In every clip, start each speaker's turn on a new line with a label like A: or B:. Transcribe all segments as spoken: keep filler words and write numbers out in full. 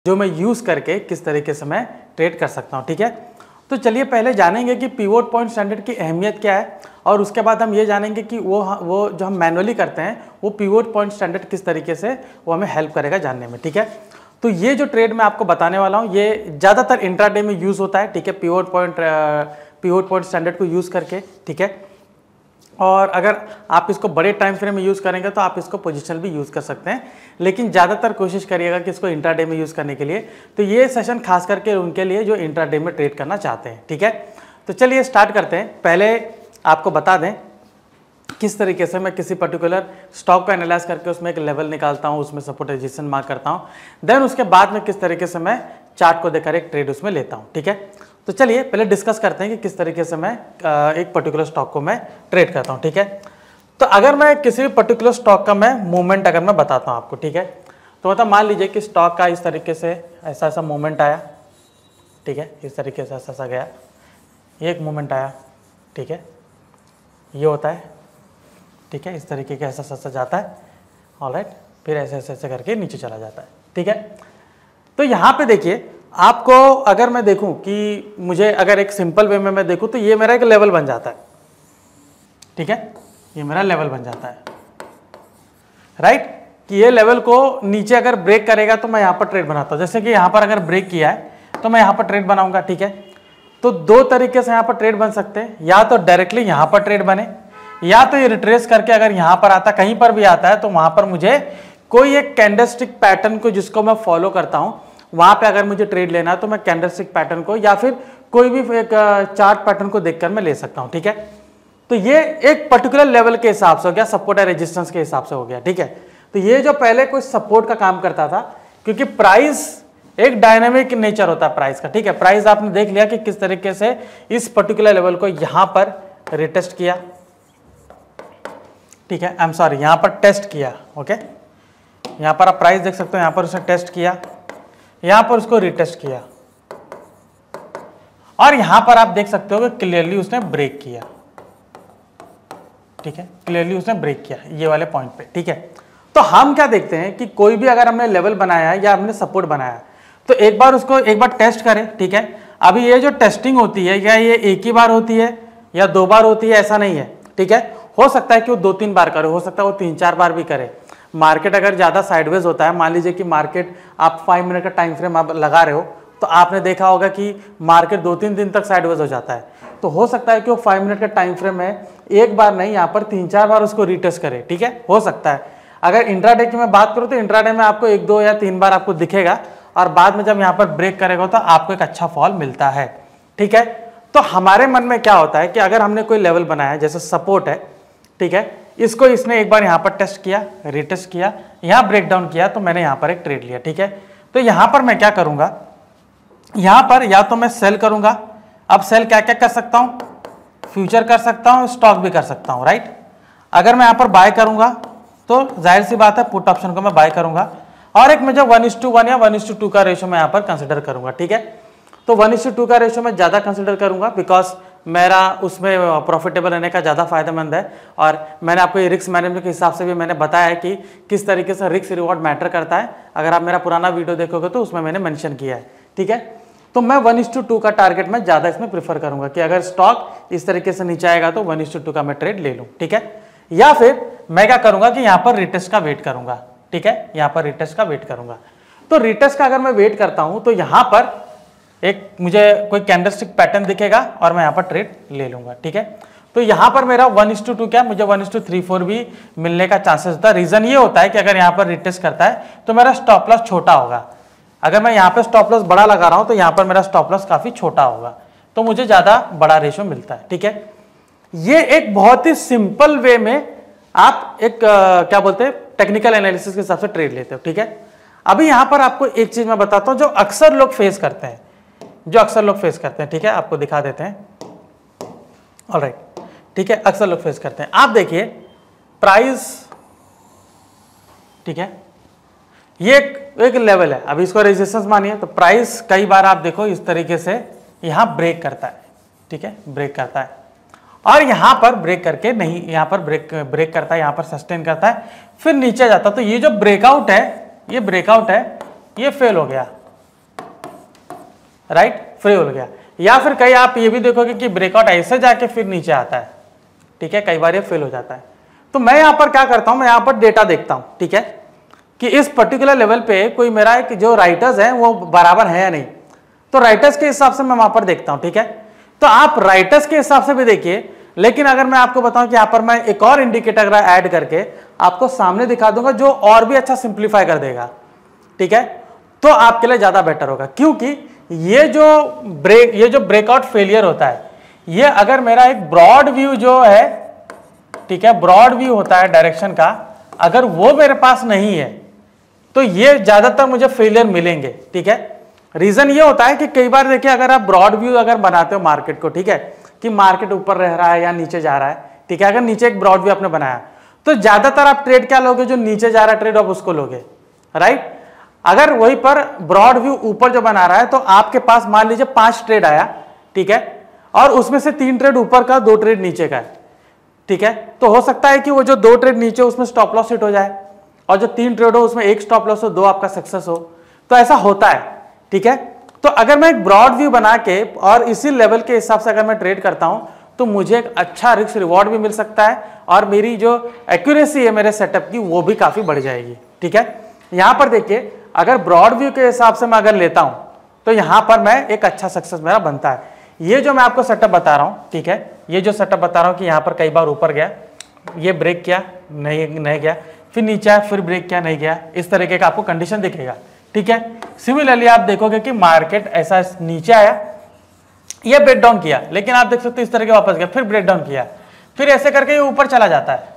A: जो मैं यूज़ करके किस तरीके से मैं ट्रेड कर सकता हूँ। ठीक है, तो चलिए पहले जानेंगे कि पिवोट पॉइंट स्टैंडर्ड की अहमियत क्या है और उसके बाद हम ये जानेंगे कि वो वो जो हम मैनुअली करते हैं वो पिवोट पॉइंट स्टैंडर्ड किस तरीके से वो हमें हेल्प करेगा जानने में। ठीक है, तो ये जो ट्रेड मैं आपको बताने वाला हूँ ये ज़्यादातर इंट्राडे में यूज़ होता है। ठीक है, pivot point pivot point standard को यूज़ करके। ठीक है, और अगर आप इसको बड़े टाइम फ्रेम में यूज़ करेंगे तो आप इसको पोजिशनल भी यूज़ कर सकते हैं, लेकिन ज़्यादातर कोशिश करिएगा कि इसको इंट्राडे में यूज़ करने के लिए। तो ये सेशन खास करके उनके लिए जो इंट्राडे में ट्रेड करना चाहते हैं। ठीक है, तो चलिए स्टार्ट करते हैं। पहले आपको बता दें किस तरीके से मैं किसी पर्टिकुलर स्टॉक को एनालाइज करके उसमें एक लेवल निकालता हूँ, उसमें सपोर्ट रेजिस्टेंस मार्क करता हूँ, देन उसके बाद में किस तरीके से मैं चार्ट को देखकर एक ट्रेड उसमें लेता हूँ। ठीक है, तो चलिए पहले डिस्कस करते हैं कि किस तरीके से मैं एक पर्टिकुलर स्टॉक को मैं ट्रेड करता हूँ। ठीक है, तो अगर मैं किसी भी पर्टिकुलर स्टॉक का मैं मूवमेंट अगर मैं बताता हूँ आपको, ठीक है, तो मतलब मान लीजिए कि स्टॉक का इस तरीके से ऐसा ऐसा मूवमेंट आया। ठीक है, इस तरीके से ऐसा ऐसा गया, ये एक मूवमेंट आया। ठीक है, ये होता है। ठीक है, इस तरीके का ऐसा ऐसा जाता है। ऑलराइट, फिर ऐसे ऐसे ऐसे करके नीचे चला जाता है। ठीक है, तो यहाँ पे देखिए आपको अगर मैं देखूं कि मुझे अगर एक सिंपल वे में मैं देखूं तो ये मेरा एक लेवल बन जाता है। ठीक है, ये मेरा लेवल बन जाता है, राइट, कि ये लेवल को नीचे अगर ब्रेक करेगा तो मैं यहाँ पर ट्रेड बनाता हूँ। जैसे कि यहाँ पर अगर ब्रेक किया है तो मैं यहाँ पर ट्रेड बनाऊंगा। ठीक है, तो दो तरीके से यहाँ पर ट्रेड बन सकते हैं, या तो डायरेक्टली यहाँ पर ट्रेड बने, या तो ये रिट्रेस करके अगर यहाँ पर आता, कहीं पर भी आता है तो वहां पर मुझे कोई एक कैंडलस्टिक पैटर्न को जिसको मैं फॉलो करता हूं वहां पे अगर मुझे ट्रेड लेना है तो मैं कैंडलस्टिक पैटर्न को या फिर कोई भी एक चार्ट पैटर्न को देखकर मैं ले सकता हूं। ठीक है, तो ये एक पर्टिकुलर लेवल के हिसाब से हो गया, सपोर्ट या रेजिस्टेंस के हिसाब से हो गया। ठीक है, तो ये जो पहले कोई सपोर्ट का काम करता था, क्योंकि प्राइस एक डायनामिक नेचर होता है प्राइस का। ठीक है, प्राइस आपने देख लिया कि किस तरीके से इस पर्टिकुलर लेवल को यहां पर रिटेस्ट किया। ठीक है, आई एम सॉरी, यहां पर टेस्ट किया। ओके, यहां पर आप प्राइस देख सकते हो, यहां पर उसने टेस्ट किया, यहां पर उसको रिटेस्ट किया, और यहां पर आप देख सकते हो कि क्लियरली उसने ब्रेक किया। ठीक है, क्लियरली उसने ब्रेक किया ये वाले पॉइंट पे। ठीक है, तो हम क्या देखते हैं कि कोई भी अगर हमने लेवल बनाया है या हमने सपोर्ट बनाया है तो एक बार उसको एक बार टेस्ट करें। ठीक है, अभी ये जो टेस्टिंग होती है क्या ये एक ही बार होती है या दो बार होती है, ऐसा नहीं है। ठीक है, हो सकता है कि वो दो तीन बार करे, हो सकता है वो तीन चार बार भी करे। मार्केट अगर ज़्यादा साइडवेज होता है, मान लीजिए कि मार्केट आप फाइव मिनट का टाइम फ्रेम आप लगा रहे हो तो आपने देखा होगा कि मार्केट दो तीन दिन तक साइडवेज हो जाता है, तो हो सकता है कि वो फाइव मिनट का टाइम फ्रेम है, एक बार नहीं यहाँ पर तीन चार बार उसको रीटेस्ट करे। ठीक है, हो सकता है। अगर इंट्राडे की मैं बात करूँ तो इंट्राडे में आपको एक दो या तीन बार आपको दिखेगा और बाद में जब यहाँ पर ब्रेक करेगा तो आपको एक अच्छा फॉल मिलता है। ठीक है, तो हमारे मन में क्या होता है कि अगर हमने कोई लेवल बनाया जैसे सपोर्ट है, ठीक है, इसको इसने एक बार यहाँ पर टेस्ट किया, रिटेस्ट किया, यहाँ ब्रेक डाउन किया, तो मैंने यहाँ पर एक ट्रेड लिया। ठीक है, तो यहाँ पर मैं क्या करूँगा, यहाँ पर या तो मैं सेल करूँगा। अब सेल क्या क्या कर सकता हूँ, फ्यूचर कर सकता हूँ, स्टॉक भी कर सकता हूँ, राइट। अगर मैं यहाँ पर बाय करूँगा तो जाहिर सी बात है पुट ऑप्शन को मैं बाय करूँगा, और एक मैं जो वन इज टू वन या वन इज टू टू का रेशो मैं यहाँ पर कंसिडर करूँगा। ठीक है, तो वन इज टू टू का रेशो मैं ज़्यादा कंसिडर करूँगा बिकॉज मेरा उसमें प्रॉफिटेबल रहने का ज़्यादा फायदेमंद है। और मैंने आपको ये रिस्क मैनेजमेंट के हिसाब से भी मैंने बताया है कि किस तरीके से रिस्क रिवॉर्ड मैटर करता है। अगर आप मेरा पुराना वीडियो देखोगे तो उसमें मैंने मेंशन किया है। ठीक है, तो मैं वन इज टू टू का टारगेट मैं ज़्यादा इसमें प्रीफर करूँगा कि अगर स्टॉक इस तरीके से नीचे आएगा तो वन इज टू टू का मैं ट्रेड ले लूँ। ठीक है, या फिर मैं क्या करूँगा कि यहाँ पर रिटेस्ट का वेट करूँगा। ठीक है, यहाँ पर रिटेस्ट का वेट करूँगा। तो रिटेस्ट का अगर मैं वेट करता हूँ तो यहाँ पर एक मुझे कोई कैंडलस्टिक पैटर्न दिखेगा और मैं यहाँ पर ट्रेड ले लूंगा। ठीक है, तो यहाँ पर मेरा वन इज टू टू क्या मुझे one is to three four भी मिलने का चांसेस होता है। रीजन ये होता है कि अगर यहाँ पर रिटेस्ट करता है तो मेरा स्टॉप लॉस छोटा होगा। अगर मैं यहाँ पर स्टॉप लॉस बड़ा लगा रहा हूँ तो यहाँ पर मेरा स्टॉप लॉस काफी छोटा होगा, तो मुझे ज्यादा बड़ा रेशो मिलता है। ठीक है, ये एक बहुत ही सिंपल वे में आप एक आ, क्या बोलते हैं टेक्निकल एनालिसिस के हिसाब से ट्रेड लेते हो। ठीक है, अभी यहाँ पर आपको एक चीज मैं बताता हूँ जो अक्सर लोग फेस करते हैं जो अक्सर लोग फेस करते हैं ठीक है, आपको दिखा देते हैं। ऑलराइट, ठीक है, अक्सर लोग फेस करते हैं। आप देखिए प्राइस, ठीक है, ये एक, एक लेवल है, अभी इसको रेजिस्टेंस मानिए, तो प्राइस कई बार आप देखो इस तरीके से यहां ब्रेक करता है। ठीक है, ब्रेक करता है और यहां पर ब्रेक करके नहीं, यहां पर ब्रेक ब्रेक करता है, यहां पर सस्टेन करता है, फिर नीचे जाता है। तो ये जो ब्रेकआउट है, ये ब्रेकआउट है, ये फेल हो गया। राइट, फ्री हो गया। या फिर कहीं आप ये भी देखोगे कि ब्रेकआउट ऐसे जाके फिर नीचे आता है, ठीक है, कई बार ये फेल हो जाता है। तो मैं यहाँ पर क्या करता हूँ, मैं यहाँ पर डेटा देखता हूँ, ठीक है, कि इस पर्टिकुलर लेवल पे कोई मेरा एक जो राइटर्स है वो बराबर है या नहीं। तो राइटर्स के हिसाब से मैं वहां पर देखता हूं, ठीक है। तो आप राइटर्स के हिसाब से भी देखिए, लेकिन अगर मैं आपको बताऊं कि यहां पर मैं एक और इंडिकेटर अगर ऐड करके आपको सामने दिखा दूंगा जो और भी अच्छा सिंप्लीफाई कर देगा, ठीक है, तो आपके लिए ज्यादा बेटर होगा। क्योंकि ये जो ब्रेक ये जो ब्रेकआउट फेलियर होता है, ये अगर मेरा एक ब्रॉड व्यू जो है, ठीक है, ब्रॉड व्यू होता है डायरेक्शन का, अगर वो मेरे पास नहीं है तो ये ज्यादातर मुझे फेलियर मिलेंगे, ठीक है। रीजन ये होता है कि कई बार देखिए अगर आप ब्रॉड व्यू अगर बनाते हो मार्केट को, ठीक है, कि मार्केट ऊपर रह रहा है या नीचे जा रहा है, ठीक है, अगर नीचे एक ब्रॉड व्यू आपने बनाया तो ज्यादातर आप ट्रेड क्या लोगे, जो नीचे जा रहा है ट्रेड आप उसको लोगे, राइट। अगर वहीं पर ब्रॉड व्यू ऊपर जो बना रहा है तो आपके पास मान लीजिए पांच ट्रेड आया, ठीक है, और उसमें से तीन ट्रेड ऊपर का, दो ट्रेड नीचे का है, ठीक है। तो हो सकता है कि वो जो दो ट्रेड नीचे उसमें स्टॉप लॉस हिट हो जाए और जो तीन ट्रेड हो उसमें एक स्टॉप लॉस हो, दो आपका सक्सेस हो। तो ऐसा होता है, ठीक है। तो अगर मैं एक ब्रॉड व्यू बना के और इसी लेवल के हिसाब से अगर मैं ट्रेड करता हूं तो मुझे एक अच्छा रिस्क रिवॉर्ड भी मिल सकता है और मेरी जो एक्यूरेसी है मेरे सेटअप की वो भी काफी बढ़ जाएगी, ठीक है। यहां पर देखिए अगर ब्रॉड व्यू के हिसाब से मैं अगर लेता हूं तो यहां पर मैं एक अच्छा सक्सेस मेरा बनता है। ये जो मैं आपको सेटअप बता रहा हूं, ठीक है, ये जो सेटअप बता रहा हूं कि यहां पर कई बार ऊपर गया, ये ब्रेक किया, नहीं नहीं गया, फिर नीचे आया, फिर ब्रेक किया, नहीं गया, इस तरीके का आपको कंडीशन दिखेगा, ठीक है। सिमिलरली आप देखोगे कि मार्केट ऐसा नीचे आया, ये ब्रेक डाउन किया, लेकिन आप देख सकते हो इस तरह के वापस गया, फिर ब्रेक डाउन किया, फिर ऐसे करके ये ऊपर चला जाता है,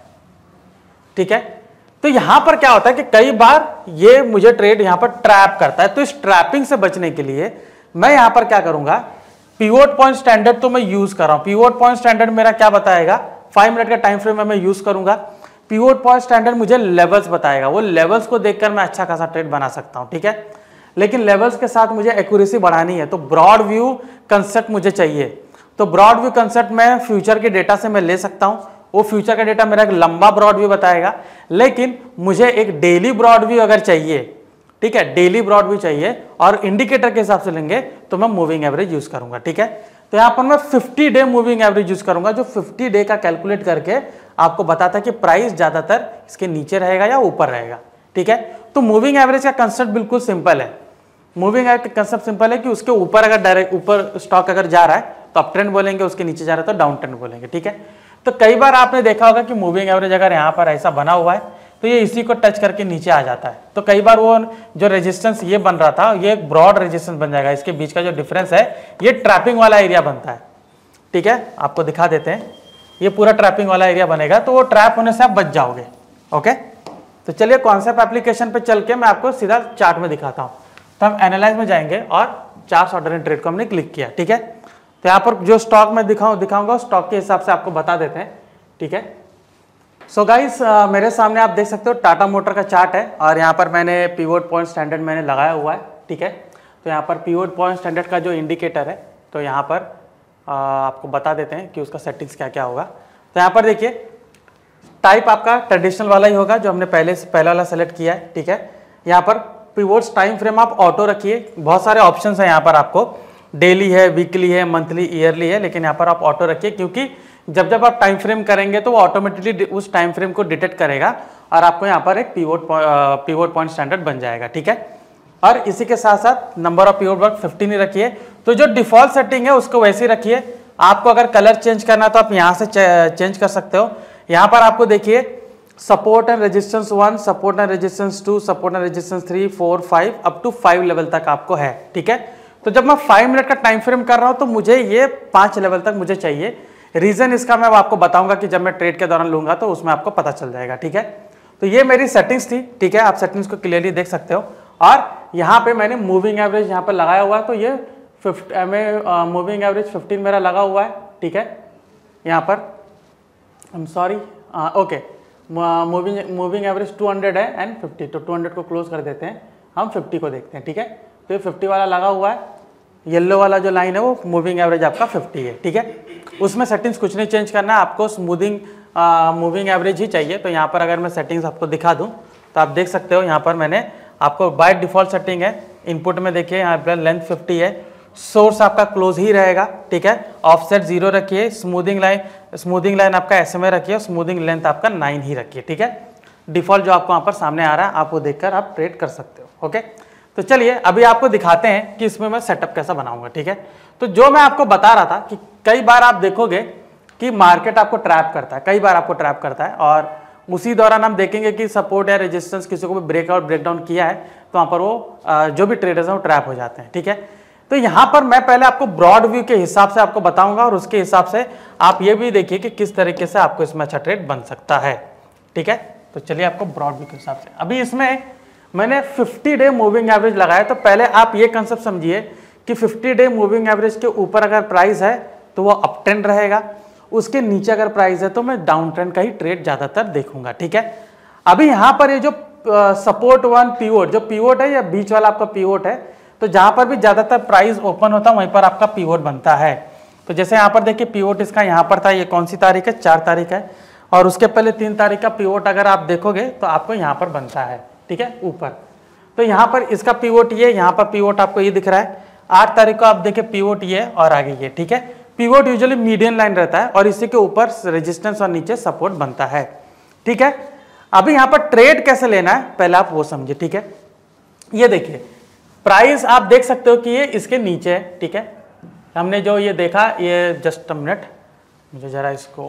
A: ठीक है। तो यहां पर क्या होता है कि कई बार ये मुझे ट्रेड यहां पर ट्रैप करता है। तो इस ट्रैपिंग से बचने के लिए मैं यहां पर क्या करूंगा, पिवोट पॉइंट स्टैंडर्ड तो मैं यूज कर रहा हूं। पिवोट पॉइंट स्टैंडर्ड मेरा क्या बताएगा, फाइव मिनट का टाइम फ्रेम में मैं यूज करूंगा। पिवोट पॉइंट स्टैंडर्ड मुझे लेवल्स बताएगा, वो लेवल्स को देखकर मैं अच्छा खासा ट्रेड बना सकता हूं, ठीक है। लेकिन लेवल्स के साथ मुझे एक्यूरेसी बढ़ानी है, तो ब्रॉड व्यू कंसेप्ट मुझे चाहिए। तो ब्रॉड व्यू कंसेप्ट में फ्यूचर के डेटा से मैं ले सकता हूं, वो फ्यूचर का डेटा मेरा एक लंबा ब्रॉड व्यू बताएगा। लेकिन मुझे एक डेली ब्रॉड व्यू अगर चाहिए, ठीक है, डेली ब्रॉड व्यू चाहिए और इंडिकेटर के हिसाब से लेंगे तो मैं मूविंग एवरेज यूज करूंगा, ठीक है। तो यहां पर मैं fifty day moving average use करूंगा, जो फिफ्टी डे का कैलकुलेट करके आपको बताता है कि प्राइस ज्यादातर इसके नीचे रहेगा या ऊपर रहेगा, ठीक है। तो मूविंग एवरेज का कंसेप्ट बिल्कुल सिंपल है। मूविंग एवरेज का कंसेप्ट सिंपल है कि उसके ऊपर अगर डायरेक्ट ऊपर स्टॉक अगर जा रहा है तो अप ट्रेंड बोलेंगे, उसके नीचे जा रहा है तो डाउन ट्रेंड बोलेंगे, ठीक है। तो कई बार आपने देखा होगा कि मूविंग एवरेज अगर यहाँ पर ऐसा बना हुआ है तो ये इसी को टच करके नीचे आ जाता है। तो कई बार वो जो रेजिस्टेंस ये बन रहा था ये एक ब्रॉड रेजिस्टेंस बन जाएगा, इसके बीच का जो डिफरेंस है ये ट्रैपिंग वाला एरिया बनता है, ठीक है। आपको दिखा देते हैं, ये पूरा ट्रैपिंग वाला एरिया बनेगा, तो वो ट्रैप होने से आप बच जाओगे, ओके। तो चलिए कॉन्सेप्ट एप्लीकेशन पे चल के मैं आपको सीधा चार्ट में दिखाता हूँ। तो हम एनालाइज में जाएंगे और चार्ट ऑर्डर एंड ट्रेड को हमने क्लिक किया, ठीक है। तो यहाँ पर जो स्टॉक मैं दिखाऊं दिखाऊंगा स्टॉक के हिसाब से आपको बता देते हैं, ठीक है। सो so गाइस uh, मेरे सामने आप देख सकते हो टाटा मोटर का चार्ट है और यहाँ पर मैंने पिवोट पॉइंट स्टैंडर्ड मैंने लगाया हुआ है, ठीक है। तो यहाँ पर पिवोट पॉइंट स्टैंडर्ड का जो इंडिकेटर है तो यहाँ पर uh, आपको बता देते हैं कि उसका सेटिंग्स क्या क्या होगा। तो यहाँ पर देखिए टाइप आपका ट्रेडिशनल वाला ही होगा जो हमने पहले से पहला वाला सेलेक्ट किया है, ठीक है। यहाँ पर पिवोट्स टाइम फ्रेम आप ऑटो रखिए, बहुत सारे ऑप्शंस हैं यहाँ पर, आपको डेली है, वीकली है, मंथली, ईयरली है, लेकिन यहाँ पर आप ऑटो रखिए क्योंकि जब जब आप टाइम फ्रेम करेंगे तो वो ऑटोमेटिकली उस टाइम फ्रेम को डिटेक्ट करेगा और आपको यहाँ पर एक पिवोट पिवोट पॉइंट स्टैंडर्ड बन जाएगा, ठीक है। और इसी के साथ साथ number of pivot point fifteen ही रखिए। तो जो डिफॉल्ट सेटिंग है उसको वैसे ही रखिए। आपको अगर कलर चेंज करना है तो आप यहाँ से चेंज कर सकते हो। यहाँ पर आपको देखिए support and resistance one, support and resistance two, support and resistance three, four, five, up to five level तक आपको है, ठीक है। तो जब मैं फाइव मिनट का टाइम फ्रेम कर रहा हूं तो मुझे ये पांच लेवल तक मुझे चाहिए। रीजन इसका मैं आपको बताऊंगा कि जब मैं ट्रेड के दौरान लूंगा तो उसमें आपको पता चल जाएगा, ठीक है। तो ये मेरी सेटिंग्स थी, ठीक है, आप सेटिंग्स को क्लियरली देख सकते हो। और यहाँ पे मैंने मूविंग एवरेज यहाँ पर लगाया हुआ है, तो ये फिफ्टी में मूविंग एवरेज फिफ्टीन मेरा लगा हुआ है, ठीक है। यहाँ पर I am sorry, okay, moving moving average two hundred है एंड फिफ्टी, तो टू हंड्रेड को क्लोज कर देते हैं, हम फिफ्टी को देखते हैं, ठीक है। तो ये फिफ्टी वाला लगा हुआ है, येलो वाला जो लाइन है वो मूविंग एवरेज आपका फिफ्टी है, ठीक है। उसमें सेटिंग्स कुछ नहीं चेंज करना है, आपको स्मूथिंग मूविंग एवरेज ही चाहिए। तो यहाँ पर अगर मैं सेटिंग्स आपको दिखा दूँ तो आप देख सकते हो यहाँ पर मैंने आपको बाय डिफॉल्ट सेटिंग है, इनपुट में देखिए यहाँ पर लेंथ फिफ्टी है, सोर्स आपका क्लोज ही रहेगा, ठीक है। ऑफसेट जीरो रखिए, स्मूथिंग लाइन स्मूथिंग लाइन आपका एसएमए रखिए, स्मूथिंग लेंथ आपका नाइन ही रखिए, ठीक है। डिफॉल्ट जो आपको वहाँ पर सामने आ रहा है आप वो देखकर आप ट्रेड कर सकते हो, ओके। तो चलिए अभी आपको दिखाते हैं कि इसमें मैं सेटअप कैसा बनाऊंगा, ठीक है। तो जो मैं आपको बता रहा था कि कई बार आप देखोगे कि मार्केट आपको ट्रैप करता है, कई बार आपको ट्रैप करता है, और उसी दौरान हम देखेंगे कि सपोर्ट या रेजिस्टेंस किसी को भी ब्रेकआउट ब्रेकडाउन किया है तो वहाँ पर वो जो भी ट्रेडर्स हैं वो ट्रैप हो जाते हैं, ठीक है। तो यहाँ पर मैं पहले आपको ब्रॉड व्यू के हिसाब से आपको बताऊंगा और उसके हिसाब से आप ये भी देखिए कि किस तरीके से आपको इसमें अच्छा ट्रेड बन सकता है, ठीक है। तो चलिए आपको ब्रॉड व्यू के हिसाब से, अभी इसमें मैंने फिफ्टी डे मूविंग एवरेज लगाया। तो पहले आप ये कंसेप्ट समझिए कि फिफ्टी डे मूविंग एवरेज के ऊपर अगर प्राइस है तो वो अप ट्रेंड रहेगा, उसके नीचे अगर प्राइस है तो मैं डाउन ट्रेंड का ही ट्रेड ज्यादातर देखूंगा, ठीक है। अभी यहाँ पर ये जो सपोर्ट वन पीवोट, जो पीवोट है या बीच वाला आपका पीवोट है, तो जहां पर भी ज्यादातर प्राइस ओपन होता है वहीं पर आपका पीवोट बनता है। तो जैसे यहाँ पर देखिए पीवोट इसका यहाँ पर था, ये कौन सी तारीख है, चार तारीख है, और उसके पहले तीन तारीख का पीवोट अगर आप देखोगे तो आपको यहाँ पर बनता है, ठीक है, ऊपर। तो यहाँ पर इसका पीवोट ये, यहाँ पर पीवोट आपको ये दिख रहा है, आठ तारीख को आप देखिए पीवोट ये और आगे ये, ठीक है। पीवोट यूजुअली मीडियन लाइन रहता है और इसी के ऊपर रेजिस्टेंस और नीचे सपोर्ट बनता है, ठीक है। अभी यहाँ पर ट्रेड कैसे लेना है पहले आप वो समझिए, ठीक है। ये देखिए प्राइस आप देख सकते हो कि ये इसके नीचे है, ठीक है। हमने जो ये देखा, ये जस्ट अ मिनट, मुझे जरा इसको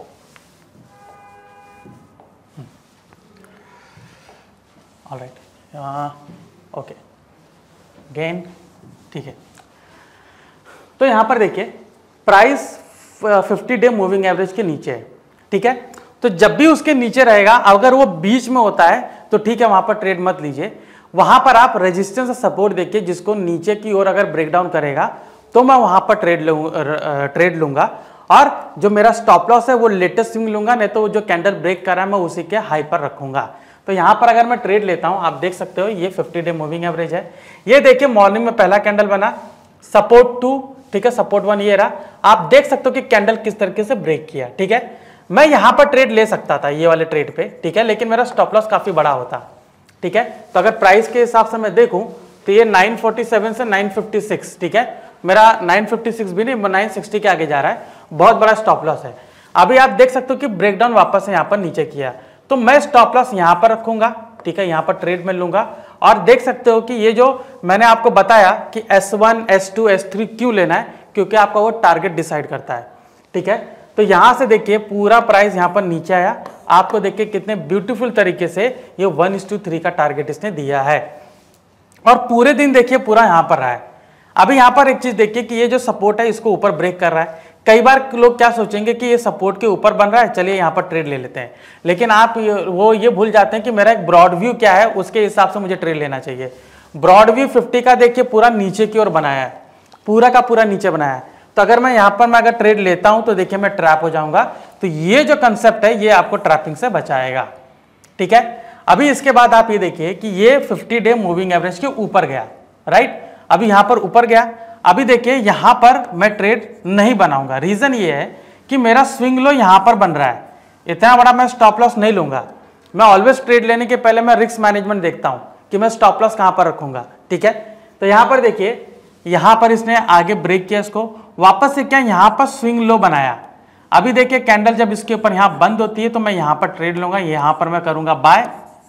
A: ऑलराइट, ओके गेन, ठीक है। तो यहां पर देखिए price fifty day moving average के नीचे है, ठीक है। तो जब भी उसके नीचे रहेगा, अगर वो बीच में होता है तो ठीक है, वहां पर ट्रेड मत लीजिए। वहां पर आप रेजिस्टेंस और सपोर्ट देखिए, जिसको नीचे की ओर अगर ब्रेकडाउन करेगा तो मैं वहां पर ट्रेड लूंगा ट्रेड लूंगा और जो मेरा स्टॉप लॉस है वो लेटेस्ट स्विंग लूंगा, नहीं तो जो कैंडल ब्रेक कर रहा है मैं उसी के हाई पर रखूंगा। तो यहां पर अगर मैं ट्रेड लेता हूं, आप देख सकते हो ये फिफ्टी डे मूविंग एवरेज है। ये देखिए मॉर्निंग में पहला कैंडल बना, सपोर्ट टू, ठीक है, सपोर्ट वन ये रहा। आप देख सकते हो कि कैंडल किस तरीके से ब्रेक किया, ठीक है। मैं यहां पर ट्रेड ले सकता था ये वाले ट्रेड पे, ठीक है, लेकिन मेरा स्टॉप लॉस काफी बड़ा होता, ठीक है। तो अगर प्राइस के हिसाब से मैं देखूं तो ये नाइन फोर्टी सेवन से नाइन फिफ्टी सिक्स, ठीक है, मेरा नाइन फिफ्टी सिक्स भी नहीं, नाइन सिक्सटी के आगे जा रहा है, बहुत बड़ा स्टॉप लॉस है। अभी आप देख सकते हो कि ब्रेकडाउन वापस यहाँ पर नीचे किया, तो मैं स्टॉप लॉस यहाँ पर रखूंगा, ठीक है, यहाँ पर ट्रेड में लूंगा। और देख सकते हो कि ये जो मैंने आपको बताया कि S one, S two, S three क्यों लेना है, क्योंकि आपका वो टारगेट डिसाइड करता है, ठीक है। तो यहां से देखिए पूरा प्राइस यहां पर नीचे आया, आपको देखिए कितने ब्यूटीफुल तरीके से ये वन इस टू थ्री का टारगेट इसने दिया है, और पूरे दिन देखिए पूरा यहां पर रहा है। अभी यहां पर एक चीज देखिए कि ये जो सपोर्ट है इसको ऊपर ब्रेक कर रहा है। कई बार लोग क्या सोचेंगे कि ये सपोर्ट के ऊपर बन रहा है, चलिए यहाँ पर ट्रेड ले लेते हैं, लेकिन आप वो ये भूल जाते हैं कि मेरा एक ब्रॉड व्यू क्या है, उसके हिसाब से मुझे ट्रेड लेना चाहिए। ब्रॉड व्यू फिफ्टी का देखिए पूरा नीचे की ओर बनाया है, पूरा का पूरा नीचे बनाया है। तो अगर मैं यहां पर मैं अगर ट्रेड लेता हूं तो देखिए मैं ट्रैप हो जाऊंगा। तो ये जो कंसेप्ट है ये आपको ट्रैपिंग से बचाएगा, ठीक है। अभी इसके बाद आप ये देखिए कि ये फिफ्टी डे मूविंग एवरेज के ऊपर गया, राइट, अभी यहां पर ऊपर गया। अभी देखिए यहां पर मैं ट्रेड नहीं बनाऊंगा, रीजन ये है कि मेरा स्विंग लो यहां पर बन रहा है, इतना बड़ा मैं स्टॉप लॉस नहीं लूंगा। मैं ऑलवेज ट्रेड लेने के पहले मैं रिस्क मैनेजमेंट देखता हूं कि मैं स्टॉप लॉस कहां पर रखूंगा, ठीक है। तो यहां पर देखिए यहां पर इसने आगे ब्रेक किया, इसको वापस से क्या यहां पर स्विंग लो बनाया। अभी देखिए कैंडल जब इसके ऊपर यहां बंद होती है तो मैं यहां पर ट्रेड लूंगा, यहां पर मैं करूंगा बाय,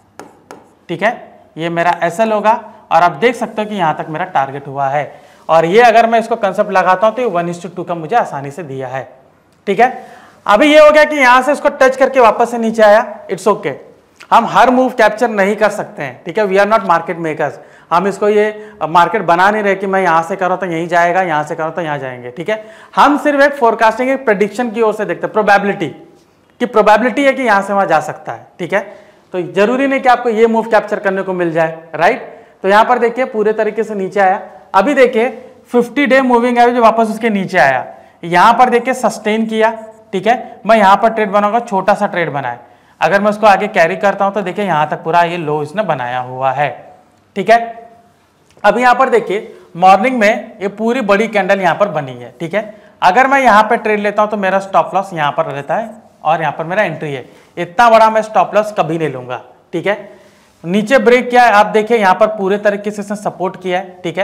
A: ठीक है, ये मेरा एसएल होगा। और आप देख सकते हो कि यहां तक मेरा टारगेट हुआ है, और ये अगर मैं इसको कंसेप्ट लगाता हूं तो ये वन इस टू टू का मुझे आसानी से दिया है, ठीक है। अभी ये हो गया कि यहां से इसको टच करके वापस से नीचे आया, इट्स ओके। हम हर मूव कैप्चर नहीं कर सकते हैं, ठीक है, we are not market makers. हम इसको ये मार्केट बना नहीं रहे कि मैं यहां से करूँ तो यहीं जाएगा, यहां से करूँ तो यहां जाएंगे, ठीक है। हम सिर्फ एक फोरकास्टिंग, एक प्रेडिक्शन की ओर से देखते हैं, प्रोबेबिलिटी की प्रोबेबिलिटी है कि यहां से वहां जा सकता है, ठीक है। तो जरूरी नहीं कि आपको ये मूव कैप्चर करने को मिल जाए, राइट। तो यहां पर देखिए पूरे तरीके से नीचे आया। अभी देखिए फिफ्टी डे मूविंग एवरेज वापस उसके नीचे आया, यहां पर देखिए सस्टेन किया, ठीक है। मैं यहां पर ट्रेड बनाऊंगा, छोटा सा ट्रेड बनाए। अगर मैं उसको आगे कैरी करता हूं तो देखिए यहां तक पूरा ये लो इसने बनाया हुआ है, ठीक है। अब यहां पर देखिए मॉर्निंग में ये पूरी बड़ी कैंडल यहां पर बनी है, ठीक है। अगर मैं यहां पर ट्रेड लेता हूं तो मेरा स्टॉप लॉस यहां पर रहता है और यहां पर मेरा एंट्री है। इतना बड़ा मैं स्टॉप लॉस कभी नहीं लूंगा, ठीक है। नीचे ब्रेक किया है, आप देखिए यहां पर पूरे तरीके से सपोर्ट किया है, ठीक है।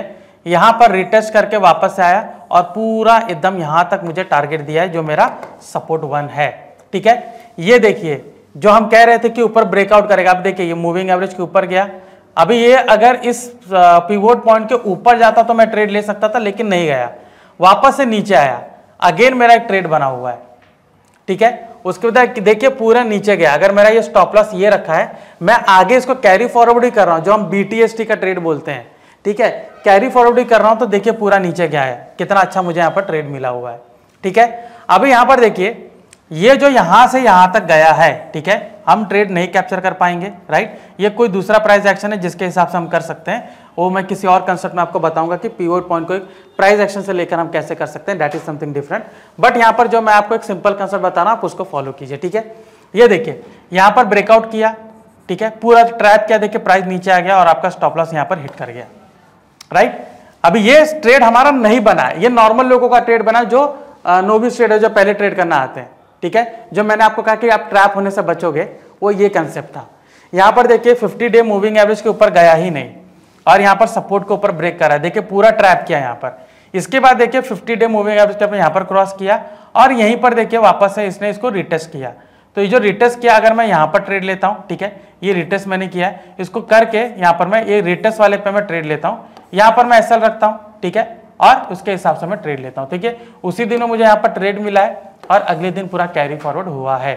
A: यहाँ पर रिटेस्ट करके वापस से आया और पूरा एकदम यहाँ तक मुझे टारगेट दिया है जो मेरा सपोर्ट वन है। ठीक है, ये देखिए जो हम कह रहे थे कि ऊपर ब्रेकआउट करेगा, अब देखिए ये मूविंग एवरेज के ऊपर गया। अभी ये अगर इस पिवोट पॉइंट के ऊपर जाता तो मैं ट्रेड ले सकता था, लेकिन नहीं गया, वापस से नीचे आया, अगेन मेरा एक ट्रेड बना हुआ है। ठीक है, उसके बाद देखिए पूरा नीचे गया। अगर मेरा ये स्टॉप लॉस ये रखा है, मैं आगे इसको कैरी फॉरवर्ड ही कर रहा हूं, जो हम बीटीएसटी का ट्रेड बोलते हैं। ठीक है, कैरी फॉरवर्ड ही कर रहा हूं, तो देखिए पूरा नीचे गया है, कितना अच्छा मुझे यहां पर ट्रेड मिला हुआ है। ठीक है, अभी यहां पर देखिए ये जो यहां से यहां तक गया है, ठीक है, हम ट्रेड नहीं कैप्चर कर पाएंगे, राइट। ये कोई दूसरा प्राइस एक्शन है जिसके हिसाब से हम कर सकते हैं, वो मैं किसी और कंसेप्ट में आपको बताऊंगा कि पिवोट पॉइंट को एक प्राइस एक्शन से लेकर हम कैसे कर सकते हैं, that is something different. But यहां पर जो मैं आपको एक सिंपल कंसेप्ट बताना, आप उसको फॉलो कीजिए। ठीक है, ये देखिए यहां पर ब्रेकआउट किया, ठीक है, पूरा ट्रैप किया, देखिए प्राइस नीचे आ गया और आपका स्टॉप लॉस यहां पर हिट कर गया, राइट। अभी ये ट्रेड हमारा नहीं बना है, ये नॉर्मल लोगों का ट्रेड बना, जो नोविस ट्रेडर जो पहले ट्रेड करना आते हैं। ठीक है, जो मैंने आपको कहा कि आप ट्रैप होने से बचोगे, वो ये कंसेप्ट था। यहां पर देखिए फिफ्टी डे मूविंग एवरेज के ऊपर गया ही नहीं और यहां पर सपोर्ट के ऊपर ब्रेक करा, देखिए पूरा ट्रैप किया यहां पर। इसके बाद देखिए फिफ्टी डे मूविंग एवरेज पे यहां पर क्रॉस किया और यहीं पर देखिए वापस से इसने इसको रिटेस्ट किया। तो ये जो रिटेस्ट किया, अगर मैं यहां पर ट्रेड लेता हूं, ठीक है, ये रिटेस्ट मैंने किया है, इसको करके यहां पर मैं ये रिटेस्ट वाले पे मैं ट्रेड लेता हूं, यहां पर मैं एसएल रखता हूं, ठीक है, और उसके हिसाब से मैं ट्रेड लेता हूं। ठीक है, उसी दिन मुझे यहां पर ट्रेड मिला है और अगले दिन पूरा कैरी फॉरवर्ड हुआ है।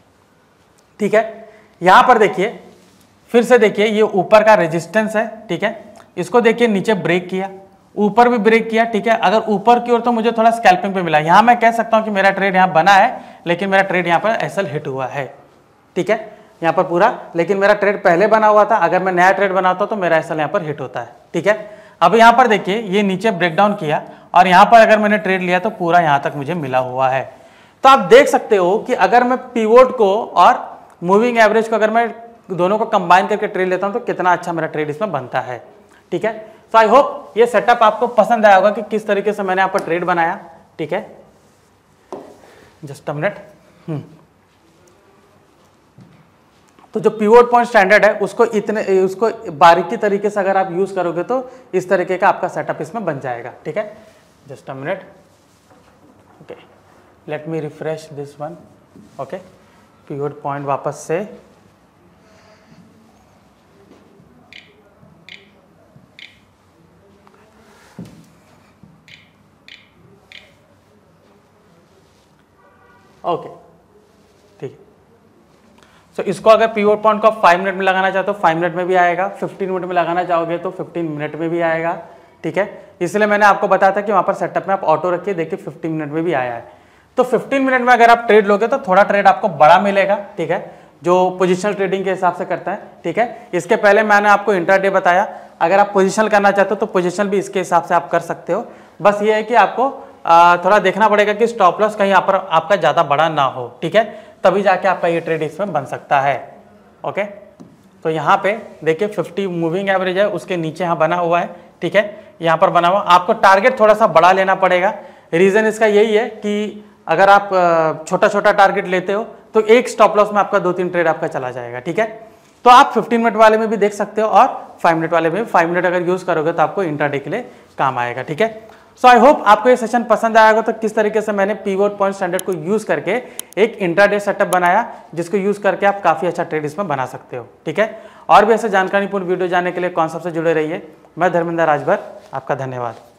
A: ठीक है, यहां पर देखिए फिर से देखिए ये ऊपर का रेजिस्टेंस है, ठीक है, इसको देखिए नीचे ब्रेक किया, ऊपर भी ब्रेक किया। ठीक है, अगर ऊपर की ओर तो मुझे थोड़ा स्कैल्पिंग पे मिला, यहां मैं कह सकता हूं कि मेरा ट्रेड यहां बना है, लेकिन मेरा ट्रेड यहां पर एसएल हिट हुआ है। ठीक है, यहां पर पूरा, लेकिन मेरा ट्रेड पहले बना हुआ था, अगर मैं नया ट्रेड बनाता तो मेरा एसएल यहां पर हिट होता है। ठीक है, अब यहां पर देखिए ये नीचे ब्रेकडाउन किया और यहां पर अगर मैंने ट्रेड लिया तो पूरा यहां तक मुझे मिला हुआ है। तो आप देख सकते हो कि अगर मैं पिवोट को और मूविंग एवरेज को अगर मैं दोनों को कंबाइन करके ट्रेड लेता हूं तो कितना अच्छा मेरा ट्रेड इसमें बनता है। ठीक है, तो आई होप ये सेटअप आपको पसंद आया होगा कि किस तरीके से मैंने यहाँ पर ट्रेड बनाया। ठीक है, जस्ट अ मिनट। तो जो पिवोट पॉइंट स्टैंडर्ड है उसको इतने उसको बारीकी तरीके से अगर आप यूज करोगे तो इस तरीके का आपका सेटअप इसमें बन जाएगा। ठीक है, just a minute. Okay, let me refresh this one. Okay, pivot point वापस से ओके, ठीक है। सो इसको अगर पिवोट पॉइंट को आप फाइव मिनट में लगाना चाहते हो फाइव मिनट में भी आएगा, फिफ्टीन मिनट में लगाना चाहोगे तो फिफ्टीन मिनट में भी आएगा। ठीक है, इसलिए मैंने आपको बताया था कि वहां पर सेटअप में आप ऑटो रखिए, देखिए फिफ्टीन मिनट में भी आया है। तो फिफ्टीन मिनट में अगर आप ट्रेड लोगे तो थोड़ा ट्रेड आपको बड़ा मिलेगा। ठीक है, जो पोजिशनल ट्रेडिंग के हिसाब से करता है। ठीक है, इसके पहले मैंने आपको इंट्राडे बताया, अगर आप पोजिशनल करना चाहते हो तो पोजिशनल भी इसके हिसाब से आप कर सकते हो। बस ये है कि आपको आ, थोड़ा देखना पड़ेगा कि स्टॉप लॉस कहीं यहाँ पर आपका ज़्यादा बड़ा ना हो। ठीक है, तभी जाके आपका ये ट्रेड इसमें बन सकता है। ओके, तो यहाँ पे देखिए फिफ्टी मूविंग एवरेज है, उसके नीचे यहाँ बना हुआ है। ठीक है, यहाँ पर बना हुआ, आपको टारगेट थोड़ा सा बड़ा लेना पड़ेगा। रीज़न इसका यही है कि अगर आप छोटा छोटा टारगेट लेते हो तो एक स्टॉप लॉस में आपका दो तीन ट्रेड आपका चला जाएगा। ठीक है, तो आप फिफ्टीन मिनट वाले में भी देख सकते हो और फाइव मिनट वाले में भी। फाइव मिनट अगर यूज़ करोगे तो आपको इंट्राडे के लिए काम आएगा। ठीक है, सो आई होप आपको ये सेशन पसंद आएगा। तो किस तरीके से मैंने पिवोट पॉइंट स्टैंडर्ड को यूज करके एक इंट्राडे सेटअप बनाया, जिसको यूज करके आप काफी अच्छा ट्रेड इसमें बना सकते हो। ठीक है, और भी ऐसे जानकारीपूर्ण वीडियो जानने के लिए कॉन्सेप्ट से जुड़े रहिए। मैं धर्मेंद्र राजभर, आपका धन्यवाद।